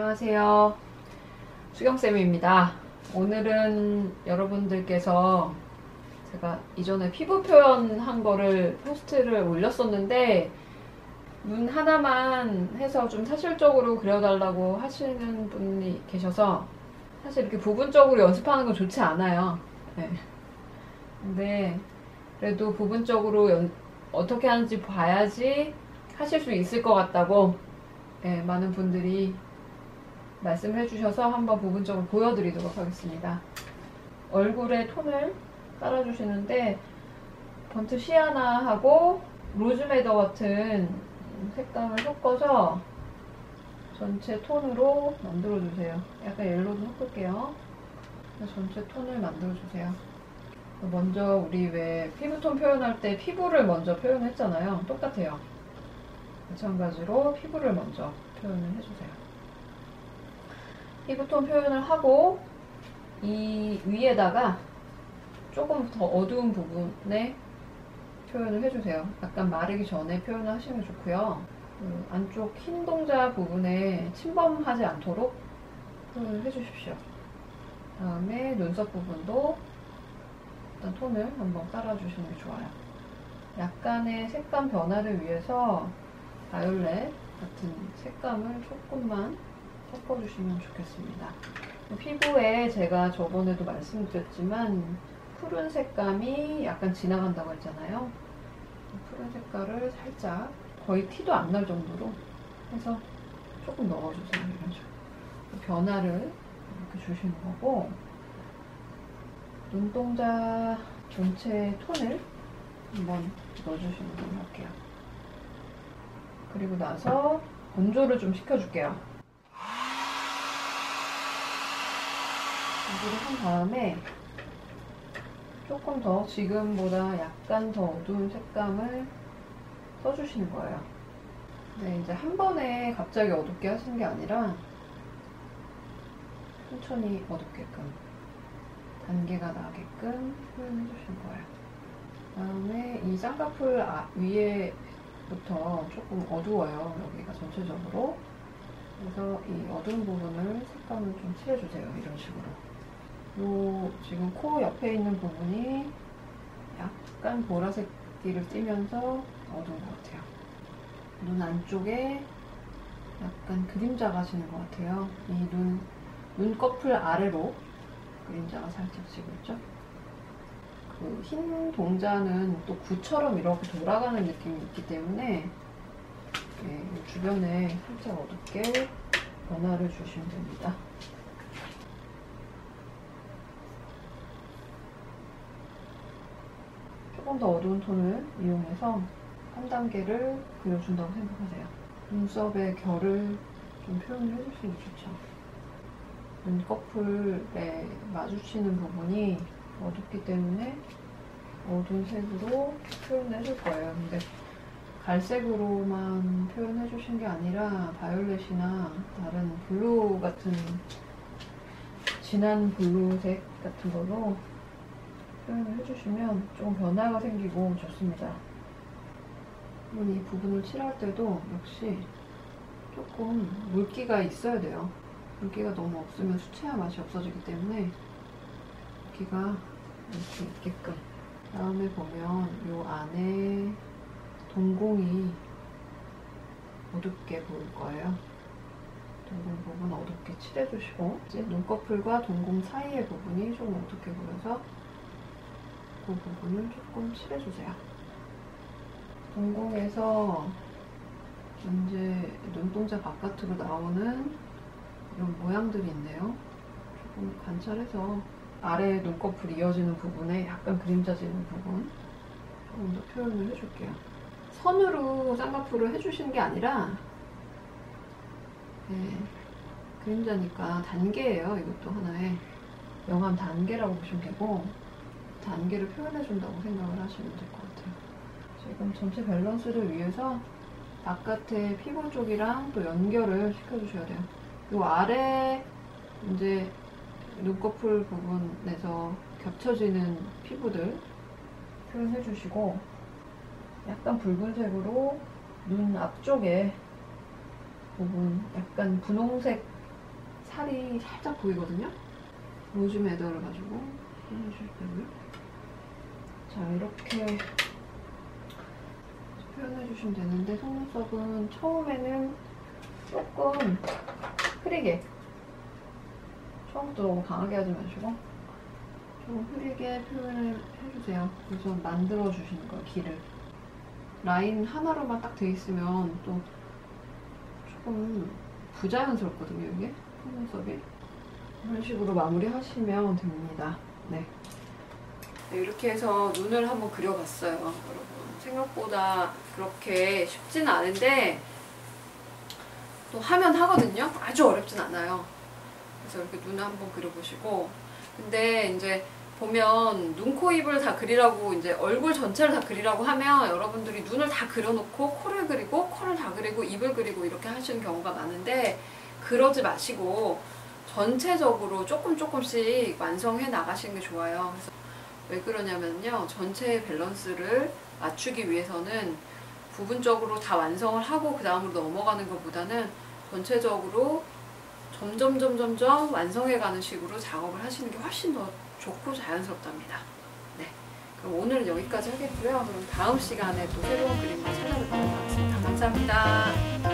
안녕하세요. 수경쌤입니다. 오늘은 여러분들께서 제가 이전에 피부 표현한 거를 포스트를 올렸었는데 눈 하나만 해서 좀 사실적으로 그려달라고 하시는 분이 계셔서 사실 이렇게 부분적으로 연습하는 건 좋지 않아요. 네. 근데 그래도 부분적으로 어떻게 하는지 봐야지 하실 수 있을 것 같다고 많은 분들이 말씀해 주셔서 한번 부분적으로 보여드리도록 하겠습니다. 얼굴에 톤을 깔아주시는데 번트 시아나하고 로즈메더 같은 색감을 섞어서 전체 톤으로 만들어주세요. 약간 옐로도 섞을게요. 전체 톤을 만들어주세요. 먼저 우리 왜 피부톤 표현할 때 피부를 먼저 표현했잖아요. 똑같아요. 마찬가지로 피부를 먼저 표현을 해주세요. 피부톤 표현을 하고 이 위에다가 조금 더 어두운 부분에 표현을 해주세요. 약간 마르기 전에 표현을 하시면 좋고요. 그 안쪽 흰 동자 부분에 침범하지 않도록 표현을 해주십시오. 다음에 눈썹 부분도 일단 톤을 한번 깔아주시는 게 좋아요. 약간의 색감 변화를 위해서 바이올렛 같은 색감을 조금만 섞어주시면 좋겠습니다. 피부에 제가 저번에도 말씀드렸지만 푸른 색감이 약간 지나간다고 했잖아요. 푸른 색깔을 살짝 거의 티도 안 날 정도로 해서 조금 넣어주세요. 이런 식으로 변화를 이렇게 주시는 거고, 눈동자 전체 톤을 한번 넣어주시는 걸로 할게요. 그리고 나서 건조를 좀 시켜줄게요. 건조를 한 다음에 조금 더 지금보다 약간 더 어두운 색감을 써주시는 거예요. 네, 이제 한 번에 갑자기 어둡게 하시는 게 아니라 천천히 어둡게끔 단계가 나게끔 표현해 주시는 거예요. 다음에 이 쌍꺼풀 위에부터 조금 어두워요. 여기가 전체적으로. 그래서 이 어두운 부분을 색감을 좀 칠해주세요. 이런 식으로. 요 지금 코 옆에 있는 부분이 약간 보라색기를 띠면서 어두운 것 같아요. 눈 안쪽에 약간 그림자 가시는 것 같아요. 이 눈꺼풀 아래로 그림자가 살짝 지고 있죠? 그 흰 동자는 또 구처럼 이렇게 돌아가는 느낌이 있기 때문에 주변에 살짝 어둡게 변화를 주시면 됩니다. 조금 더 어두운 톤을 이용해서 한 단계를 그려준다고 생각하세요. 눈썹의 결을 좀 표현을 해주시는 게 좋죠. 눈꺼풀에 마주치는 부분이 어둡기 때문에 어두운 색으로 표현을 해줄 거예요. 근데 갈색으로만 표현해 주신 게 아니라 바이올렛이나 다른 블루 같은 진한 블루색 같은 걸로 표현을 해주시면 조금 변화가 생기고 좋습니다. 이 부분을 칠할 때도 역시 조금 물기가 있어야 돼요. 물기가 너무 없으면 수채화 맛이 없어지기 때문에 물기가 이렇게 있게끔. 다음에 보면 이 안에 동공이 어둡게 보일 거예요. 동공 부분 어둡게 칠해주시고, 이제 눈꺼풀과 동공 사이의 부분이 좀 어둡게 보여서 그 부분을 조금 칠해주세요. 동공에서 이제 눈동자 바깥으로 나오는 이런 모양들이 있네요. 조금 관찰해서 아래 눈꺼풀 이어지는 부분에 약간 그림자 지는 부분 조금 더 표현을 해줄게요. 선으로 쌍꺼풀을 해주시는 게 아니라 그림자니까 단계예요. 이것도 하나의 영암 단계라고 보시면 되고, 단계를 표현해준다고 생각을 하시면 될 것 같아요. 지금 전체 밸런스를 위해서 바깥의 피부 쪽이랑 또 연결을 시켜주셔야 돼요. 이 아래 이제 눈꺼풀 부분에서 겹쳐지는 피부들 표현해주시고, 약간 붉은색으로 눈 앞쪽에 부분, 약간 분홍색 살이 살짝 보이거든요. 로즈 매더를 가지고 표현해주실 거고요. 자, 이렇게 표현해주시면 되는데, 속눈썹은 처음에는 조금 흐리게, 처음부터 너무 강하게 하지 마시고 좀 흐리게 표현을 해주세요. 우선 만들어주시는 거예요, 길을. 라인 하나로만 딱 돼 있으면 또 조금 부자연스럽거든요, 이게 속눈썹이. 이런 식으로 마무리 하시면 됩니다. 네. 이렇게 해서 눈을 한번 그려봤어요, 여러분. 생각보다 그렇게 쉽지는 않은데 또 하면 하거든요. 아주 어렵진 않아요. 그래서 이렇게 눈을 한번 그려보시고, 근데 이제 보면 눈, 코, 입을 다 그리라고, 이제 얼굴 전체를 다 그리라고 하면 여러분들이 눈을 다 그려놓고 코를 그리고 코를 다 그리고 입을 그리고 이렇게 하시는 경우가 많은데, 그러지 마시고 전체적으로 조금씩 완성해 나가시는 게 좋아요. 그래서 왜 그러냐면요, 전체의 밸런스를 맞추기 위해서는 부분적으로 다 완성을 하고 그 다음으로 넘어가는 것보다는 전체적으로 점점 완성해가는 식으로 작업을 하시는 게 훨씬 더 좋고 자연스럽답니다. 네, 그럼 오늘은 여기까지 하겠고요. 그럼 다음 시간에 또 새로운 그림으로 찾아뵙도록 하겠습니다. 감사합니다.